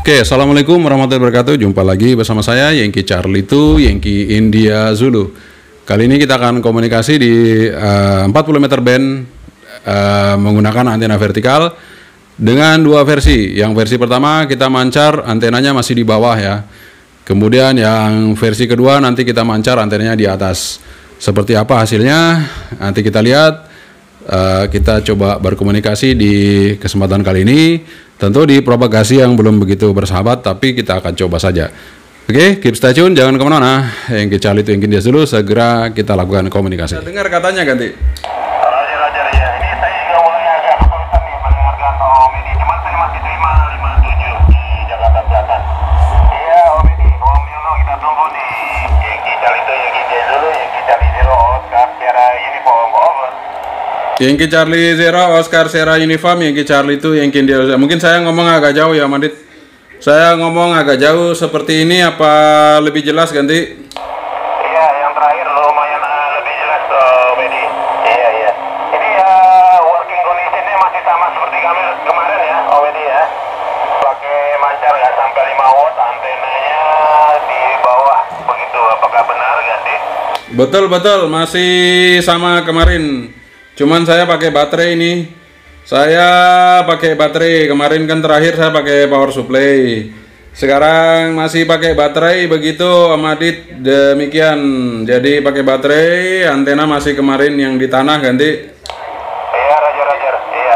Oke, assalamualaikum warahmatullahi wabarakatuh. Jumpa lagi bersama saya Yankee Charlie 2, Yankee India Zulu. Kali ini kita akan komunikasi di 40 meter band menggunakan antena vertikal dengan dua versi. Yang versi pertama kita mancar, antenanya masih di bawah ya. Kemudian yang versi kedua nanti kita mancar, antenanya di atas. Seperti apa hasilnya? Nanti kita lihat. Kita coba berkomunikasi di kesempatan kali ini. Tentu di propagasi yang belum begitu bersahabat, tapi kita akan coba saja. Oke, keep stay tune, jangan kemana-mana. Yang Charlie itu yang dia dulu, segera kita lakukan komunikasi. Kita dengar katanya ganti. Roger ya, ini saya juga mulai agak kesulitan nih mendengarkan Om Edi, cuman saya masih terima 57 di Jakarta Selatan. Iya Om Edi, Om Yono, kita tunggu nih. Yankee Charlie itu Yankee dia dulu, Yankee Charlie Zero Oscar Sierra Uniform, over. Yankee Charlie Zero Oscar Sierra Uniform, Yankee Charlie itu Yankee India. Mungkin saya ngomong agak jauh ya, Madit. Saya ngomong agak jauh seperti ini, apa lebih jelas ganti? Iya, yang terakhir lumayan lebih jelas Om Edi. Iya. Ini working conditionnya masih sama seperti kemarin ya, Om Edi ya. Pakai mancar nggak sampai 5 watt, antenanya di bawah begitu. Apakah benar ganti? Betul, masih sama kemarin. Cuman saya pakai baterai ini. Saya pakai baterai. Kemarin kan terakhir saya pakai power supply. Sekarang masih pakai baterai begitu, Om Adit. Demikian. Jadi pakai baterai, antena masih kemarin yang di tanah ganti. Iya, Roger. Iya.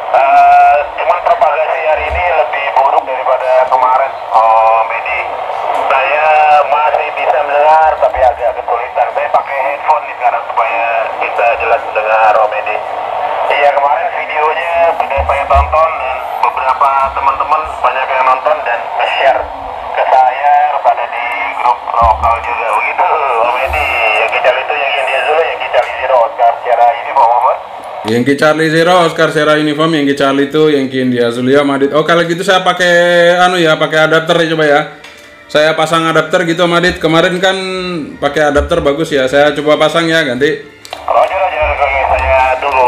Cuman propagasi hari ini lebih buruk daripada kemarin, Om Edi. Saya masih bisa mendengar, tapi agak kesulitan. Saya pakai headphone nih sekarang supaya kita jelas dengar, Om Edi. Iya, kemarin videonya sudah saya tonton dan beberapa teman-teman banyak yang nonton dan nge-share ke saya, pada di grup lokal juga. Begitu, Om Edi. Yankee Charlie itu Yankee India Zulu, Yankee Charlie Zero Oscar Sierra Uniform, over. Yankee Charlie Zero Oscar Sierra Uniform, Yankee Charlie itu Yankee India Zulu ya, Madit. Oh, kalau gitu saya pakai pakai adapter ya, coba ya. Saya pasang adapter gitu, Madit. Kemarin kan pakai adapter bagus ya. Saya coba pasang ya, ganti. Roger, saya dulu.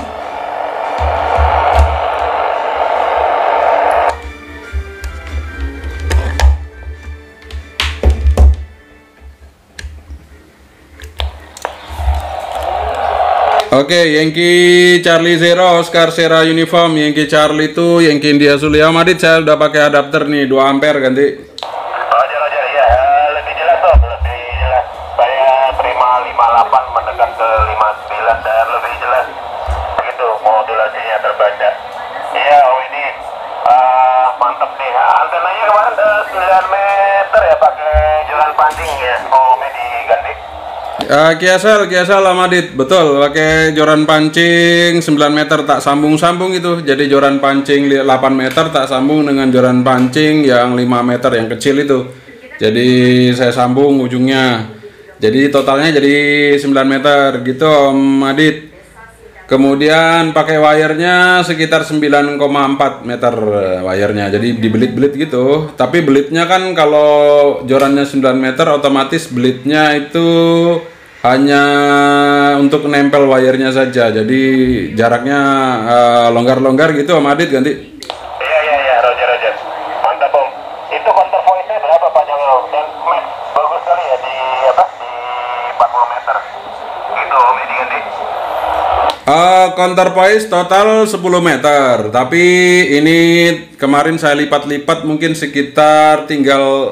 Oke, Yankee Charlie Zero Oscar Sierra Uniform, Yankee Charlie itu Yankee India Zulu ya, Madit. Saya udah pakai adapter nih 2 ampere ganti. Roger, ya, lebih jelas lebih jelas. Saya terima 58 mendekat ke 59 dan lebih jelas. Begitu modulasinya terbaca. Iya, ini mantap nih. Antenanya kemarin 9 meter ya, pakai jalan pancing ya, Om Edi ganti. Kiasal Madit, betul, pakai joran pancing 9 meter tak sambung-sambung itu. Jadi joran pancing 8 meter tak sambung dengan joran pancing yang 5 meter yang kecil itu. Jadi saya sambung ujungnya. Jadi totalnya jadi 9 meter gitu, Om Adit. Kemudian pakai wire-nya sekitar 9,4 meter wire-nya. Jadi dibelit-belit gitu. Tapi belitnya kan kalau jorannya 9 meter otomatis belitnya itu hanya untuk nempel wire-nya saja. Jadi jaraknya longgar-longgar gitu, Om Adit ganti. Iya, Roger. Mantap, Om. Itu counter voice-nya berapa panjangnya, Om? Dan max bagus sekali ya di 40 meter. Gitu, Om, ini ganti. Counterpoise total 10 meter, tapi ini kemarin saya lipat-lipat mungkin sekitar tinggal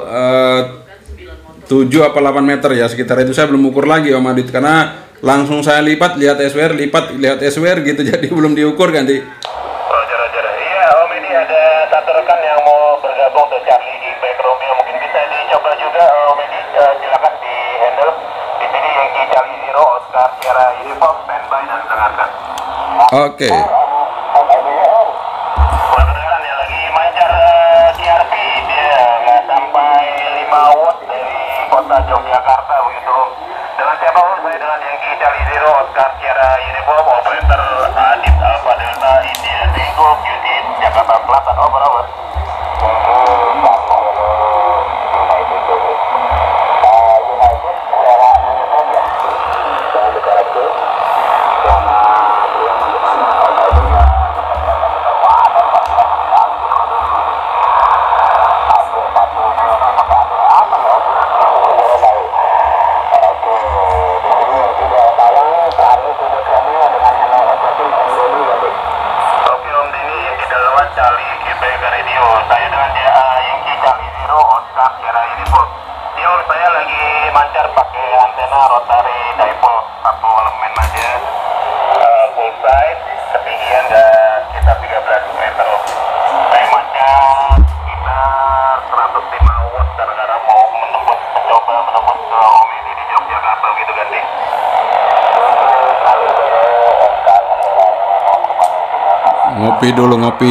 7 apa 8 meter ya, sekitar itu. Saya belum ukur lagi, Om Adit, karena langsung saya lipat, lihat SWR gitu, jadi belum diukur ganti. Roger. Iya, Om, ini ada satu rekan yang mau bergabung ke Charlie di backroom yang mungkin bisa dicoba juga, Om Edi. Silakan di handle. Di sini Yankee Charlie Zero Oscar Sierra Uniform, standby dan dengarkan. Oke. Kedengaran ya, lagi mancar TRP, dia nggak sampai 5 watt dari kota Yogyakarta begitu. Dengan siapa, Om? Saya dengan Yankee Charlie Zero Oscar Sierra Uniform, operator Adit Alpha Delta India Tango Unit Jakarta Selatan, over. wajar pakai antena rotary dipole 1 elemen aja, full size, ketinggian sekitar 13 meter. Hematnya sekitar 105 watt karena mau mencoba menembus ke Om ini di Yogyakarta gitu kan, Dik. Ngopi dulu, ngopi.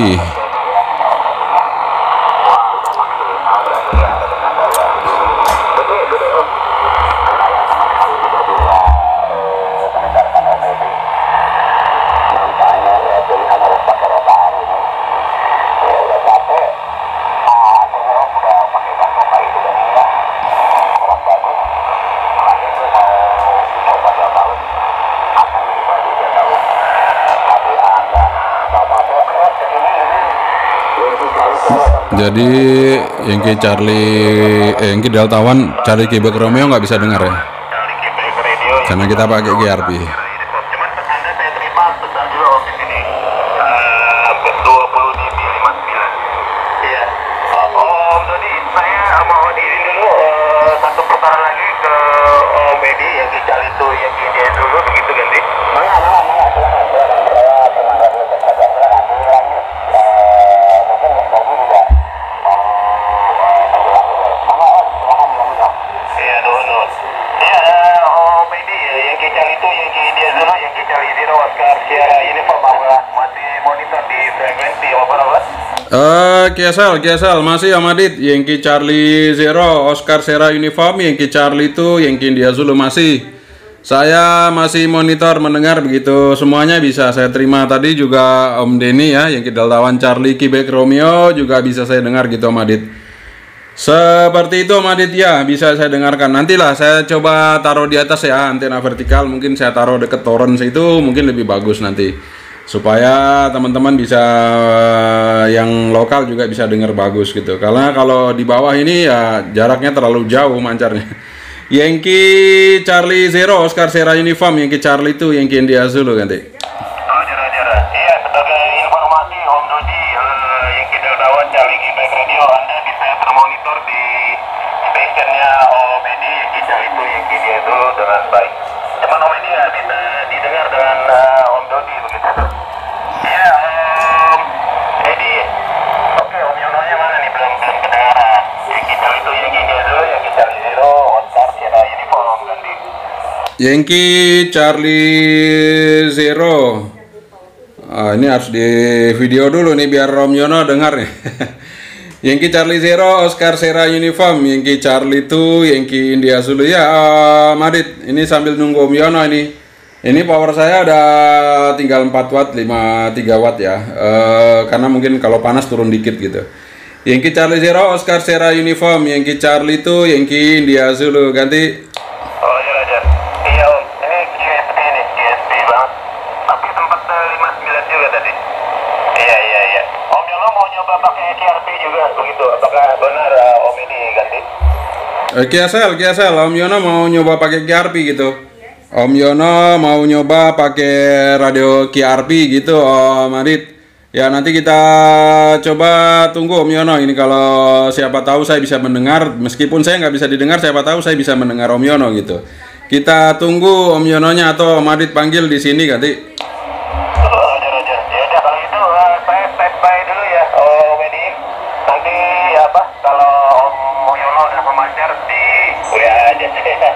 Jadi Yankee Charlie, Yankee Delta One, Charlie Quebec Romeo nggak bisa dengar ya? Karena kita pakai GRP. Cuman Anda saya terima besar juga Om di sini. 20 dB 59. Iya. Om Dodi, saya mau diirin dulu satu putaran lagi ke Om Edi yang di Charlie itu yang di India dulu begitu ganti. Kiasal masih Om Adit, Yankee Charlie Zero, Oscar Sierra Uniform, Yankee Charlie itu, Yankee India Zulu masih. Saya masih monitor mendengar begitu semuanya bisa saya terima. Tadi juga Om Denny ya, Yankee Delta One Charlie Quebec Romeo juga bisa saya dengar gitu Om Adit. Seperti itu Om Adit ya, bisa saya dengarkan. Nantilah saya coba taruh di atas ya, antena vertikal mungkin saya taruh deket torrent itu mungkin lebih bagus nanti. Supaya teman-teman bisa yang lokal juga bisa dengar bagus gitu. Karena kalau di bawah ini ya jaraknya terlalu jauh mancarnya. Yankee Charlie Zero, Oscar Sierra Uniform, Yankee Charlie itu Yankee India Zulu ganti. Iya, sebagai informasi Om Dodi, Yankee Delta One Charlie Quebec Radio, Anda bisa termonitor di stationnya Om Edi, Yankee Charlie itu Yankee India Zulu dengan baik. Cuman Om Edi ya bisa didengar dengan Om Dodi begitu. Iya, Om Edi. Oke, Om Yononya mana nih? Belum kedengaran. Yankee Charlie itu Yankee India Zulu, Yankee Charlie Zero, Oscar Sierra Uniform ganti. Yankee Charlie Zero. Ini harus di video dulu nih biar Om Yono dengar nih. Yankee Charlie Zero, Oscar Sierra Uniform, Yankee Charlie 2, Yankee India Zulu ya. Madit, ini sambil nunggu Om Yono ini. Ini power saya udah tinggal 4 watt, 53 watt ya. Karena mungkin kalau panas turun dikit gitu. Yankee Charlie Zero, Oscar Sierra Uniform, Yankee Charlie 2, Yankee India Zulu ganti. Oh iya aja. Iya Om, ini GSP nih, GSP banget. Tapi sempat 59 juga tadi. Iya. Om Yono mau nyoba pakai QRP juga begitu. Apakah benar Om ini ganti? Kiasel, Om Yono mau nyoba pakai QRP gitu. Om Yono mau nyoba pakai radio QRP gitu Om Adit. Ya nanti kita coba tunggu Om Yono ini, kalau siapa tahu saya bisa mendengar, meskipun saya nggak bisa didengar, siapa tahu saya bisa mendengar Om Yono gitu. Kita tunggu Om Yononya atau Om Adit panggil di sini ganti. Roger. Ya udah kalau itu saya standby dulu ya Om Edi. Nanti kalau Om Yono udah memancar di WA aja.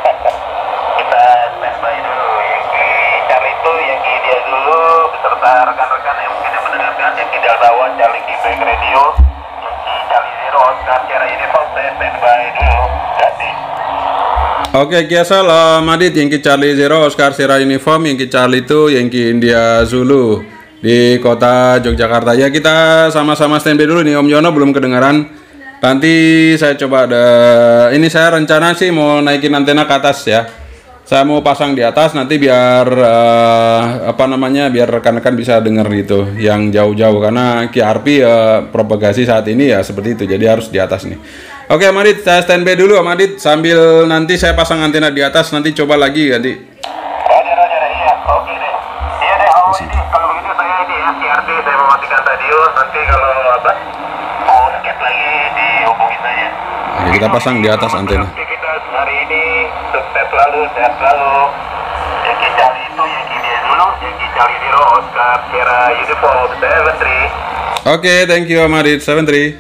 Kita standby dulu. Yankee Charlie itu Yankee India dulu beserta rekan-rekan yang mungkin mendengarkan Yankee Delta One Charlie Quebec Radio, Yankee Charlie Zero, Oscar Sierra Uniform, saya standby dulu. Ganti. Oke, Kiasel, Madit, Yankee Charlie Zero, Oscar Sierra Uniform, Yankee Charlie 2, Yankee India Zulu di kota Yogyakarta. Ya kita sama-sama standby dulu nih, Om Yono belum kedengaran. Nanti saya coba ini saya rencana sih mau naikin antena ke atas ya. Saya mau pasang di atas nanti biar biar rekan-rekan bisa dengar gitu yang jauh-jauh, karena QRP propagasi saat ini ya seperti itu, jadi harus di atas nih. Oke Om Adit, saya standby dulu Om Adit, sambil nanti saya pasang antena di atas, nanti coba lagi ganti. Roger, iya, oke deh. Iya deh Om Edi, kalau begitu saya ini ya QRP, saya mematikan radio, nanti kalau mau skip lagi dihubungi saja. Oke, kita pasang di atas antena. Kita hari ini. Sukses selalu, sehat selalu. Yankee Charlie itu Yankee India dulu. Yankee Charlie Zero Oscar Sierra Uniform 73. Oke, thank you Om Adit 73.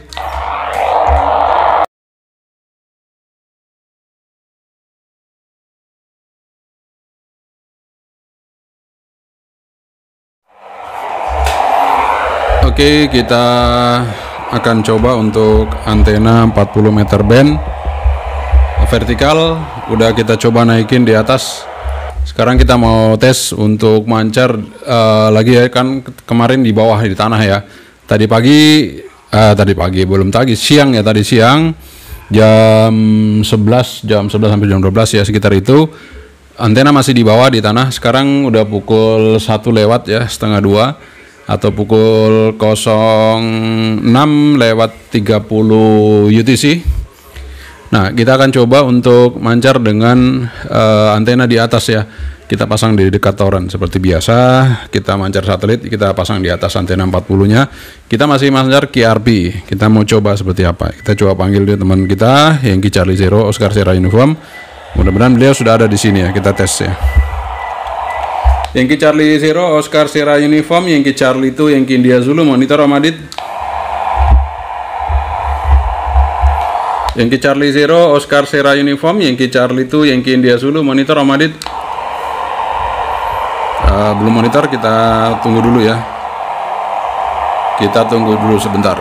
Oke, kita akan coba untuk antena 40 meter band vertikal. Udah kita coba naikin di atas. Sekarang kita mau tes untuk mancar lagi ya, kan kemarin di bawah di tanah ya. Tadi pagi belum tadi siang ya, tadi siang jam 11 sampai jam 12 ya, sekitar itu antena masih di bawah di tanah. Sekarang udah pukul 1 lewat ya, setengah 2 atau pukul 06:30 UTC. Nah, kita akan coba untuk mancar dengan antena di atas ya. Kita pasang di dekat toren seperti biasa. Kita mancar satelit, kita pasang di atas antena 40-nya. Kita masih mancar QRP. Kita mau coba seperti apa. Kita coba panggil dia teman kita, Yankee Charlie Zero Oscar Sierra Uniform. Mudah-mudahan beliau sudah ada di sini ya. Kita tes ya. Yankee Charlie Zero Oscar Sierra Uniform, Yankee Charlie 2 Yankee India Zulu, monitor Om Adit. Yankee Charlie Zero Oscar Sierra Uniform, Yankee Charlie 2 Yankee India Zulu, monitor Om Adit. Belum monitor, kita tunggu dulu ya. Kita tunggu dulu sebentar.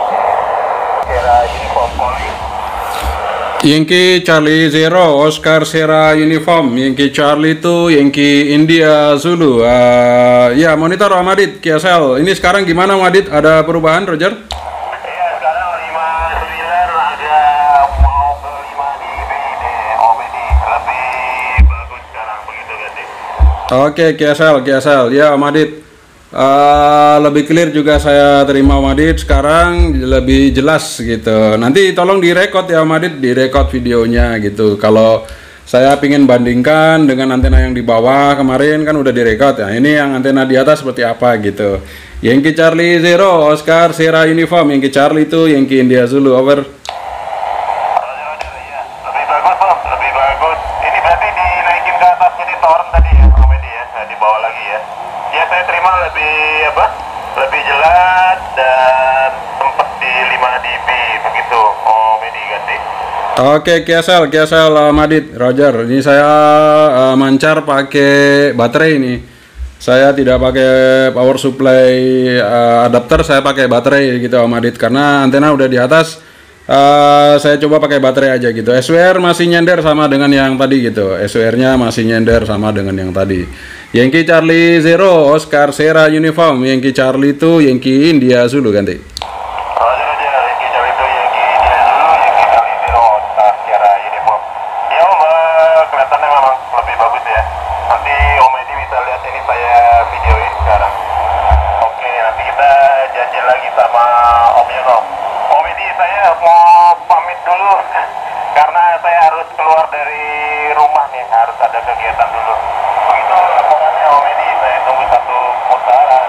Yankee Charlie Zero Oscar Sierra Uniform, Yankee Charlie 2 Yankee India Zulu. Ya, monitor Om Adit KSL. Ini sekarang gimana Om Adit? Ada perubahan, Roger? Iya, sekarang 59 agak mau ke 5 dB deh, OBD. Lebih bagus sekarang, begitu ganti. Oke, KSL. Ya Om Adit. Lebih clear juga saya terima Om Adit, sekarang lebih jelas gitu. Nanti tolong direkod ya Om Adit, direkod videonya gitu. Kalau saya pingin bandingkan dengan antena yang di bawah kemarin kan udah direkod ya. Ini yang antena di atas seperti apa gitu. Yankee Charlie Zero Oscar Sierra Uniform, Yankee Charlie 2 Yankee India Zulu, over. Roger, iya. Lebih bagus Om, lebih bagus. Ini berarti dinaikin ke atas jadi toren tadi ya, komedi ya, di bawah lagi ya. Ya saya terima lebih lebih jelas dan sempat di 5 dB begitu. Oh, Medi ganti. Oke, KSL Om Adit, Roger. Ini saya mancar pakai baterai ini. Saya tidak pakai power supply adapter, saya pakai baterai gitu Om Adit, karena antena udah di atas. Saya coba pakai baterai aja gitu. SWR masih nyender sama dengan yang tadi gitu. SWR-nya masih nyender sama dengan yang tadi. Yankee Charlie Zero Oscar Sierra Uniform, Yankee Charlie 2 Yankee India Zulu, ganti. Roger, Yankee Charlie 2 Yankee India Zulu, Yankee Charlie Zero Oscar Sierra Uniform. Ya Om, kelihatannya memang lebih bagus ya. Nanti Om Edi bisa lihat ini saya videoin sekarang. Oke, nanti kita janji lagi sama Om Yono. Om Edi, saya mau pamit dulu karena saya harus keluar dari rumah nih, harus ada kegiatan dulu. Begitu laporannya Om Edi, saya tunggu satu putaran.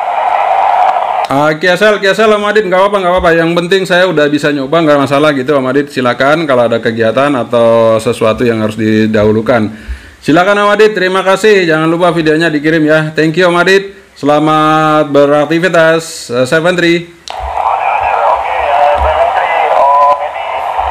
KSL Om Adit, nggak apa-apa. Yang penting saya udah bisa nyoba, nggak masalah gitu Om Adit. Silakan kalau ada kegiatan atau sesuatu yang harus didahulukan. Silakan Om Adit, terima kasih. Jangan lupa videonya dikirim ya. Thank you Om Adit. Selamat beraktivitas. 73. Oke, 73 Om Edi.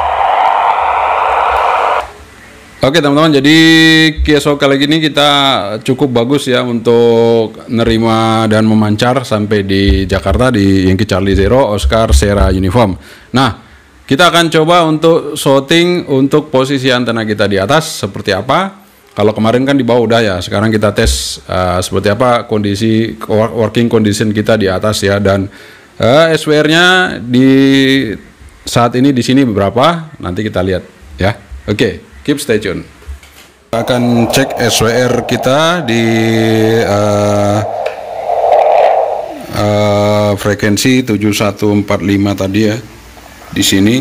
Oke teman-teman, jadi KSO kali ini kita cukup bagus ya untuk nerima dan memancar sampai di Jakarta di Yankee Charlie Zero Oscar Sierra Uniform. Nah, kita akan coba untuk shooting untuk posisi antena kita di atas seperti apa. Kalau kemarin kan di bawah udah ya, sekarang kita tes seperti apa kondisi working condition kita di atas ya, dan SWR-nya di saat ini di sini berapa, nanti kita lihat ya. Oke. Keep stay tune. Kita akan cek SWR kita di frekuensi 7145 tadi ya. Di sini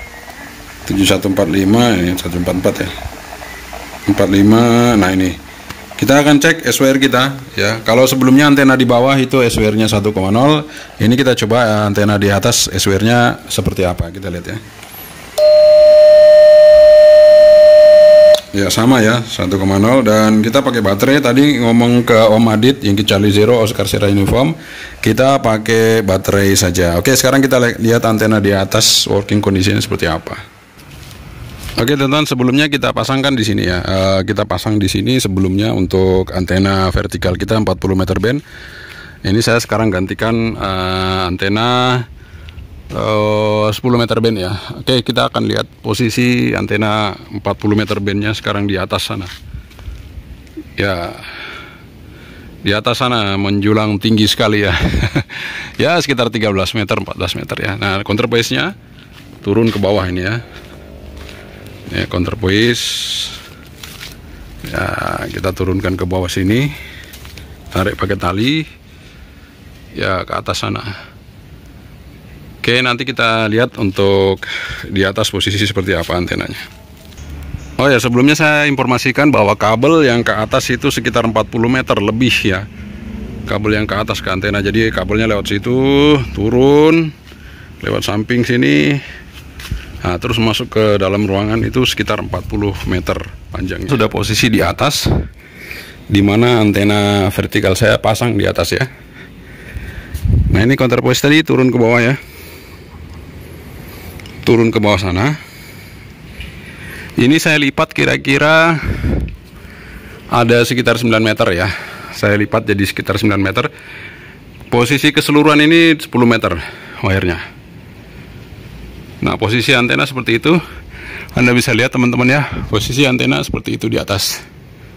7145, ini 144 ya. 45. Nah ini. Kita akan cek SWR kita ya. Kalau sebelumnya antena di bawah itu SWR-nya 1,0. Ini kita coba antena di atas SWR-nya seperti apa. Kita lihat ya. Ya sama ya 1,0, dan kita pakai baterai. Tadi ngomong ke Om Adit yang Charlie Zero Oscar Sierra Uniform, kita pakai baterai saja. Oke, sekarang kita lihat antena di atas working condition seperti apa. Oke teman-teman, sebelumnya kita pasangkan di sini ya. Kita pasang di sini sebelumnya untuk antena vertikal kita 40 meter band. Ini saya sekarang gantikan antena 10 meter band ya. Oke, kita akan lihat posisi antena 40 meter bandnya sekarang di atas sana. Ya, di atas sana menjulang tinggi sekali ya. Ya sekitar 13 meter, 14 meter ya. Nah, counterpoise-nya turun ke bawah ini ya. Ya, counterpoise. Ya, kita turunkan ke bawah sini. Tarik pakai tali. Ya, ke atas sana. Oke, nanti kita lihat untuk di atas posisi seperti apa antenanya. Oh ya, sebelumnya saya informasikan bahwa kabel yang ke atas itu sekitar 40 meter lebih ya. Kabel yang ke atas ke antena, jadi kabelnya lewat situ, turun, lewat samping sini. Nah, terus masuk ke dalam ruangan itu sekitar 40 meter panjangnya. Sudah posisi di atas, dimana antena vertikal saya pasang di atas ya. Nah, ini counterpoise tadi turun ke bawah ya. Turun ke bawah sana. Ini saya lipat kira-kira ada sekitar 9 meter ya. Saya lipat jadi sekitar 9 meter. Posisi keseluruhan ini 10 meter wire-nya. Nah, posisi antena seperti itu. Anda bisa lihat teman-teman ya, posisi antena seperti itu di atas.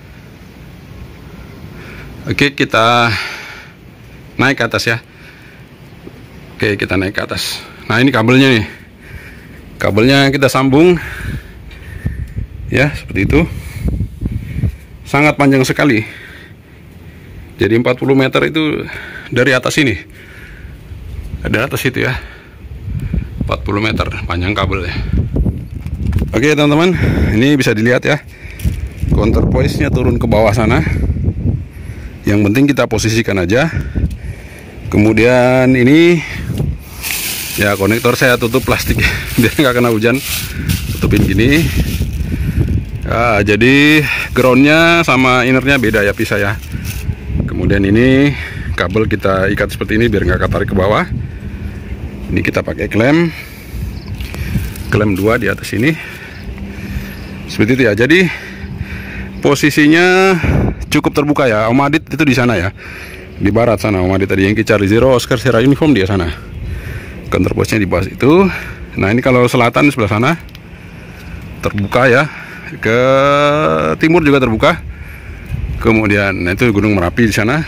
Oke, kita naik ke atas ya. Oke, kita naik ke atas. Nah, ini kabelnya nih. Kabelnya kita sambung ya, seperti itu. Sangat panjang sekali. Jadi 40 meter itu dari atas ini. Dari atas itu ya. 40 meter panjang kabelnya. Oke teman-teman, ini bisa dilihat ya. Counterpoise-nya turun ke bawah sana. Yang penting kita posisikan aja. Kemudian ini ya, konektor saya tutup plastik biar nggak kena hujan, tutupin gini. Ya, jadi groundnya sama innernya beda ya, pisah ya. Kemudian ini kabel kita ikat seperti ini biar nggak ketarik ke bawah. Ini kita pakai klem 2 di atas ini, seperti itu ya. Jadi posisinya cukup terbuka ya. Om Adit itu di sana ya, di barat sana. Om Adit tadi yang Charlie Zero Oscar Sierra Uniform dia sana. Counterpoise-nya di bawah itu. Nah, ini kalau selatan sebelah sana terbuka ya. Ke timur juga terbuka. Kemudian nah itu Gunung Merapi di sana.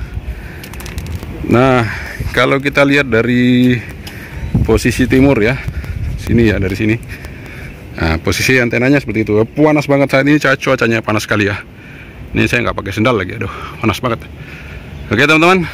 Nah, kalau kita lihat dari posisi timur ya, sini ya, dari sini. Nah, posisi antenanya seperti itu. Panas banget saat ini, cuacanya panas sekali ya. Ini saya nggak pakai sendal lagi, aduh, panas banget. Oke teman-teman,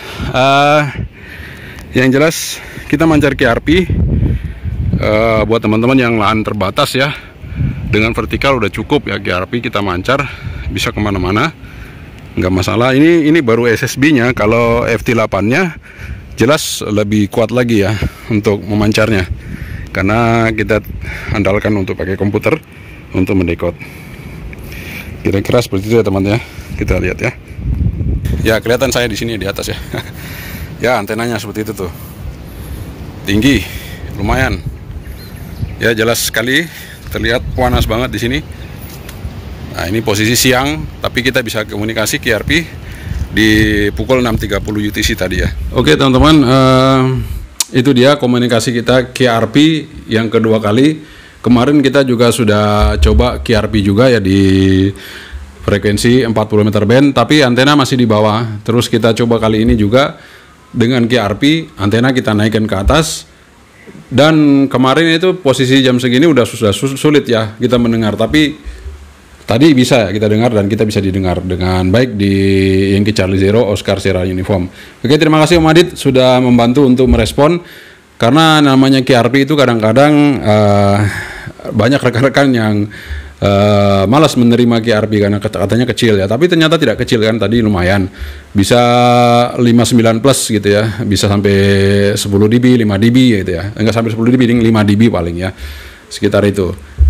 yang jelas kita mancar QRP buat teman-teman yang lahan terbatas ya. Dengan vertikal udah cukup ya QRP, kita mancar bisa kemana-mana, nggak masalah. Ini baru SSB-nya. Kalau FT8-nya jelas lebih kuat lagi ya untuk memancarnya, karena kita andalkan untuk pakai komputer untuk mendekode. Kira-kira seperti itu ya teman ya. Kita lihat ya. Ya, kelihatan saya di sini di atas ya. Ya, antenanya seperti itu tuh. Tinggi, lumayan. Ya, jelas sekali, terlihat panas banget di sini. Nah, ini posisi siang, tapi kita bisa komunikasi QRP di pukul 6.30 UTC tadi ya. Oke teman-teman, itu dia komunikasi kita QRP yang kedua kali. Kemarin kita juga sudah coba QRP juga ya di frekuensi 40 meter band, tapi antena masih di bawah. Terus kita coba kali ini juga dengan QRP, antena kita naikkan ke atas. Dan kemarin itu posisi jam segini sudah sulit ya kita mendengar, tapi tadi bisa kita dengar dan kita bisa didengar dengan baik di Yankee Charlie Zero Oscar Sierra Uniform. Oke, terima kasih Om Adit sudah membantu untuk merespon, karena namanya QRP itu kadang-kadang banyak rekan-rekan yang malas menerima QRP karena katanya kecil ya, tapi ternyata tidak kecil kan, tadi lumayan bisa 59 plus gitu ya, bisa sampai 10 dB, 5 dB gitu ya, enggak sampai 10 dB, 5 dB paling ya, sekitar itu.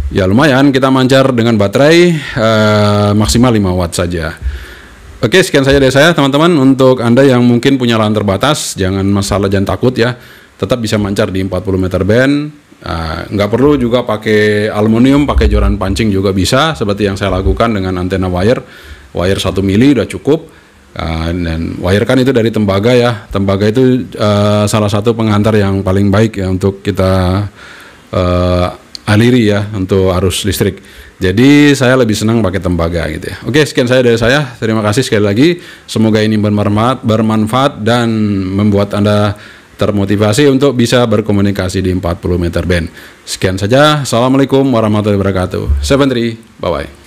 Ya lumayan, kita mancar dengan baterai maksimal 5 watt saja. Oke, sekian saja dari saya teman-teman. Untuk Anda yang mungkin punya lahan terbatas, jangan takut ya. Tetap bisa mancar di 40 meter band. Nggak perlu juga pakai aluminium, pakai joran pancing juga bisa. Seperti yang saya lakukan dengan antena wire 1 mili udah cukup. Dan wire kan itu dari tembaga ya. Tembaga itu salah satu penghantar yang paling baik ya untuk kita aliri ya untuk arus listrik. Jadi saya lebih senang pakai tembaga gitu ya. Oke, sekian saya dari saya. Terima kasih sekali lagi. Semoga ini bermanfaat dan membuat Anda termotivasi untuk bisa berkomunikasi di 40 meter band. Sekian saja. Assalamualaikum warahmatullahi wabarakatuh. 73, bye-bye.